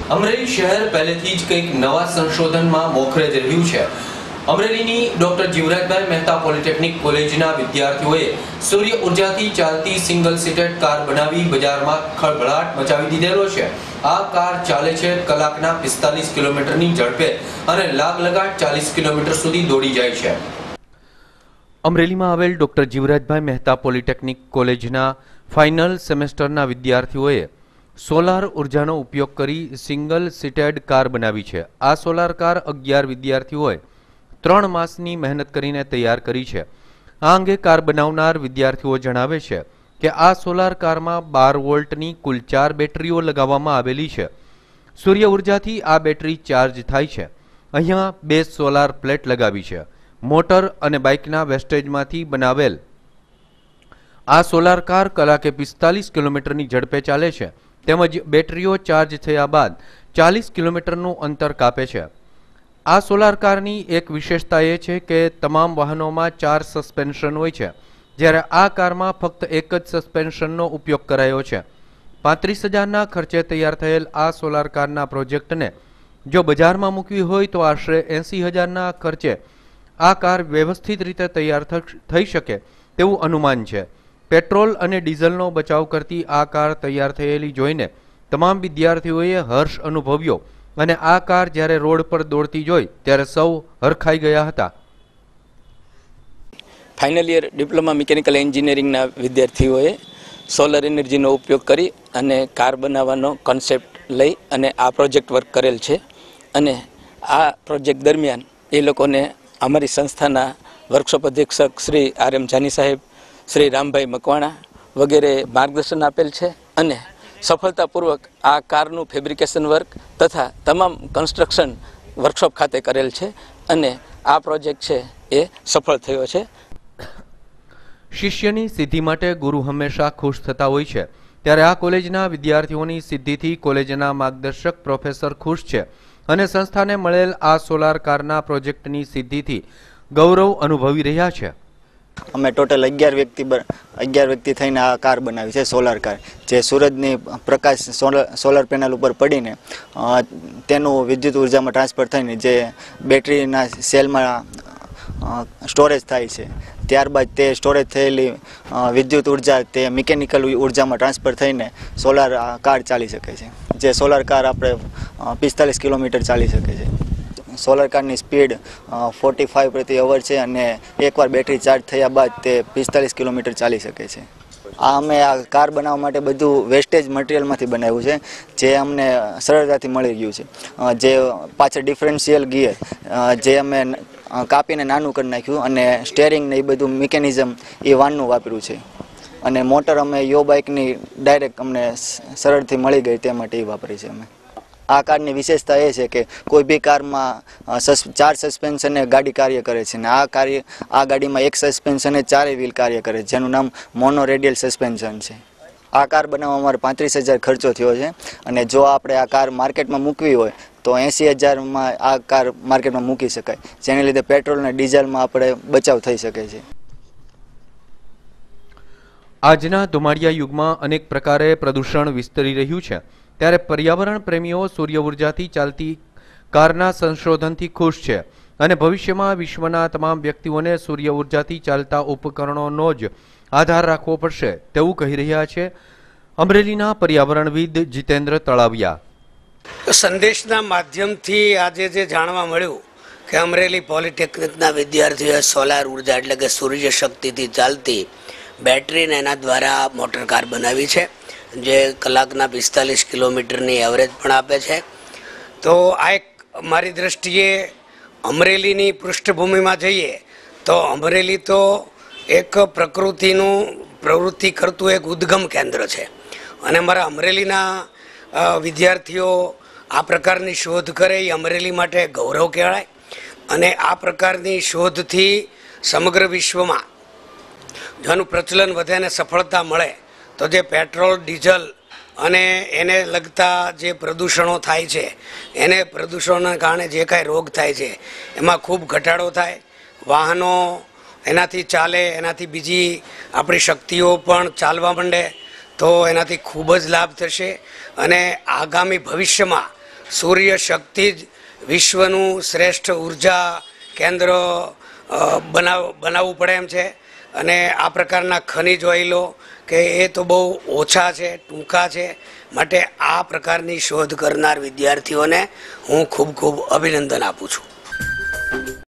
અમરેલી શહેર પહેલેથી જ કંઈક નવા સંશોધનમાં મોખરે જ રહ્યું છે। અમરેલીની ડોક્ટર જીવરાજભાઈ મહેતા પોલિટેકનિક કોલેજના વિદ્યાર્થીઓએ સૂર્ય ઉર્જાથી ચાલતી સિંગલ સીટેડ કાર બનાવી બજારમાં ખળભળાટ મચાવી દીધેલો છે। આ કાર ચાલે છે કલાકના 45 કિલોમીટરની ઝડપે અને લાગલગાટ 40 કિલોમીટર સુધી દોડી જાય છે। અમરેલીમાં આવેલ ડોક્ટર જીવરાજભાઈ મહેતા પોલિટેકનિક કોલેજના ફાઇનલ સેમેસ્ટરના વિદ્યાર્થીઓએ સોલાર ઉર્જાનો ઉપયોગ કરી સિંગલ સીટેડ કાર બનાવી છે। આ સોલાર કાર 11 વિદ્યાર્થીઓએ 3 માસની મહેનત કરીને તૈયાર કરી છે। આ અંગે કાર બનાવનાર વિદ્યાર્થીઓ જણાવે છે કે આ સોલાર કારમાં 12 વોલ્ટની કુલ 4 બેટરીઓ લગાવવામાં આવેલી છે। સૂર્ય ઉર્જાથી આ બેટરી ચાર્જ થાય છે। અહીંયા 2 સોલાર પ્લેટ લગાવી છે। મોટર અને બાઇકના વેસ્ટેજમાંથી બનાવેલ આ સોલાર કાર કલાકે 45 કિલોમીટરની ઝડપે ચાલે છે તેમજ બેટરીઓ ચાર્જ થયા બાદ 40 કિલોમીટરનું અંતર કાપે છે। આ સોલાર કારની એક વિશેષતા એ છે કે તમામ વાહનોમાં 4 સસ્પેન્શન હોય છે જ્યારે આ કારમાં ફક્ત એક જ સસ્પેન્શનનો ઉપયોગ કરાયો છે। 35,000ના ખર્ચે તૈયાર થયેલ આ સોલાર કારના પ્રોજેક્ટને જો બજારમાં મૂકવી હોય તો આશરે 80,000ના ખર્ચે આ કાર વ્યવસ્થિત રીતે તૈયાર થઈ શકે તેવું અનુમાન છે। પેટ્રોલ અને ડીઝલનો બચાવ કરતી આ કાર તૈયાર થયેલી જોઈને તમામ વિદ્યાર્થીઓએ હર્ષ અનુભવ્યો અને આ કાર જ્યારે રોડ પર દોડતી જોઈ ત્યારે સૌ હરખાઈ ગયા હતા। ફાઇનલ યર ડિપ્લોમા મિકેનિકલ એન્જિનિયરિંગના વિદ્યાર્થીઓએ સોલર એનર્જીનો ઉપયોગ કરી અને કાર બનાવવાનો કોન્સેપ્ટ લઈ અને આ પ્રોજેક્ટ વર્ક કરેલ છે અને આ પ્રોજેક્ટ દરમિયાન એ લોકોને અમારી સંસ્થાના વર્કશોપ અધ્યક્ષક શ્રી આર.એમ. જાની સાહેબ, શ્રી રામભાઈ મકવાણા વગેરે માર્ગદર્શન આપેલ છે અને સફળતાપૂર્વક આ કારનું ફેબ્રિકેશન વર્ક તથા તમામ કન્સ્ટ્રક્શન વર્કશોપ ખાતે કરેલ છે અને આ પ્રોજેક્ટ છે એ સફળ થયો છે। શિષ્યની સિદ્ધિ માટે ગુરુ હંમેશા ખુશ થતા હોય છે ત્યારે આ કોલેજના વિદ્યાર્થીઓની સિદ્ધિથી કોલેજના માર્ગદર્શક પ્રોફેસર ખુશ છે અને સંસ્થાને મળેલ આ સોલાર કારના પ્રોજેક્ટની સિદ્ધિથી ગૌરવ અનુભવી રહ્યા છે। અમે ટોટલ 11 વ્યક્તિ થઈને આ કાર બનાવી છે, સોલાર કાર, જે સૂરજની પ્રકાશ સોલાર પેનલ ઉપર પડીને તેનું વિદ્યુત ઉર્જામાં ટ્રાન્સફર થઈને જે બેટરીના સેલમાં સ્ટોરેજ થાય છે ત્યારબાદ તે સ્ટોરેજ થયેલી વિદ્યુત ઉર્જા તે મિકેનિકલ ઉર્જામાં ટ્રાન્સફર થઈને સોલાર કાર ચાલી શકે છે। જે સોલાર કાર આપણે 45 કિલોમીટર ચાલી શકે છે। સોલાર કારની સ્પીડ 45 પ્રતિ અવર છે અને એકવાર બેટરી ચાર્જ થયા બાદ તે 45 કિલોમીટર ચાલી શકે છે। આ અમે આ કાર બનાવવા માટે બધું વેસ્ટેજ મટીરિયલમાંથી બનાવ્યું છે જે અમને સરળતાથી મળી ગયું છે। જે પાછળ ડિફરન્શિયલ ગિયર જે અમે કાપીને નાનું કરી નાખ્યું અને સ્ટેરિંગ ને એ બધું મિકેનિઝમ એ વાનનું વાપર્યું છે અને મોટર અમે યો બાઇકની ડાયરેક્ટ અમને સરળથી મળી ગઈ તે માટે એ વાપરી છે અમે। આ કારની વિશેષતા એ છે કે કોઈ બી કારમાં 4 સસ્પેન્શને ગાડી કાર્ય કરે છે અને આ ગાડીમાં એક સસ્પેન્શને 4 વ્હીલ કાર્ય કરે છે જેનું નામ મોનો રેડિયલ સસ્પેન્શન છે। આ કાર બનાવવા અમારે 35,000 ખર્ચો થયો છે અને જો આપણે આ કાર માર્કેટમાં મૂકવી હોય તો 80,000માં આ કાર માર્કેટમાં મૂકી શકાય, જેને લીધે પેટ્રોલ અને ડીઝલમાં આપણે બચાવ થઈ શકે છે। આજના ધુમાડિયા યુગમાં અનેક પ્રકારે પ્રદૂષણ વિસ્તરી રહ્યું છે ત્યારે પર્યાવરણ પ્રેમીઓ સૂર્ય ઉર્જાથી ચાલતી કારના સંશોધનથી ખુશ છે અને ભવિષ્યમાં વિશ્વના તમામ વ્યક્તિઓને સૂર્ય ઉર્જાથી ચાલતા ઉપકરણોનો જ આધાર રાખવો પડશે તેવું કહી રહ્યા છે અમરેલીના પર્યાવરણવિદ જીતેન્દ્ર તળાવિયા। સંદેશના માધ્યમથી આજે જે જાણવા મળ્યું કે અમરેલી પોલિટેકનિકના વિદ્યાર્થીઓએ સોલાર ઉર્જા એટલે કે સૂર્ય શક્તિથી ચાલતી બેટરીને એના દ્વારા મોટર કાર બનાવી છે જે કલાકના 45 કિલોમીટરની એવરેજ પણ આપે છે। તો આ એક મારી દ્રષ્ટિએ અમરેલીની પૃષ્ઠભૂમિમાં જઈએ તો અમરેલી તો એક પ્રવૃત્તિ કરતું એક ઉદ્ગમ કેન્દ્ર છે અને મારા અમરેલીના વિદ્યાર્થીઓ આ પ્રકારની શોધ કરે એ અમરેલી માટે ગૌરવ કહેવાય અને આ પ્રકારની શોધથી સમગ્ર વિશ્વમાં જેનું પ્રચલન વધે અને સફળતા મળે તો જે પેટ્રોલ, ડીઝલ અને એને લગતા જે પ્રદૂષણો થાય છે એને પ્રદૂષણોના કારણે જે કાંઈ રોગ થાય છે એમાં ખૂબ ઘટાડો થાય। વાહનો એનાથી ચાલે, એનાથી બીજી આપણી શક્તિઓ પણ ચાલવા માંડે તો એનાથી ખૂબ જ લાભ થશે અને આગામી ભવિષ્યમાં સૂર્ય શક્તિ જ વિશ્વનું શ્રેષ્ઠ ઉર્જા કેન્દ્ર બનાવવું પડે એમ છે અને આ પ્રકારના ખનિજ ઓઇલો કે એ તો બહુ ઓછા છે, ટૂંકા છે, માટે આ પ્રકારની શોધ કરનાર વિદ્યાર્થીઓને હું ખૂબ ખૂબ અભિનંદન આપું છું.